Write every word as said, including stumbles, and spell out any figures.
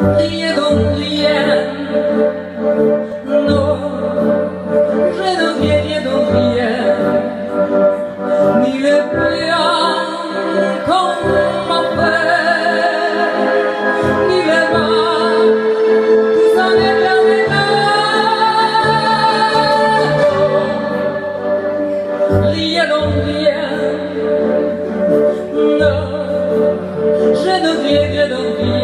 Rien donc rien, non, je ne viens rien donc rien, ni le plan qu'on m'a fait, ni le mal, tout ça n'est rien maintenant. Rien donc rien, non, je ne viens rien donc rien.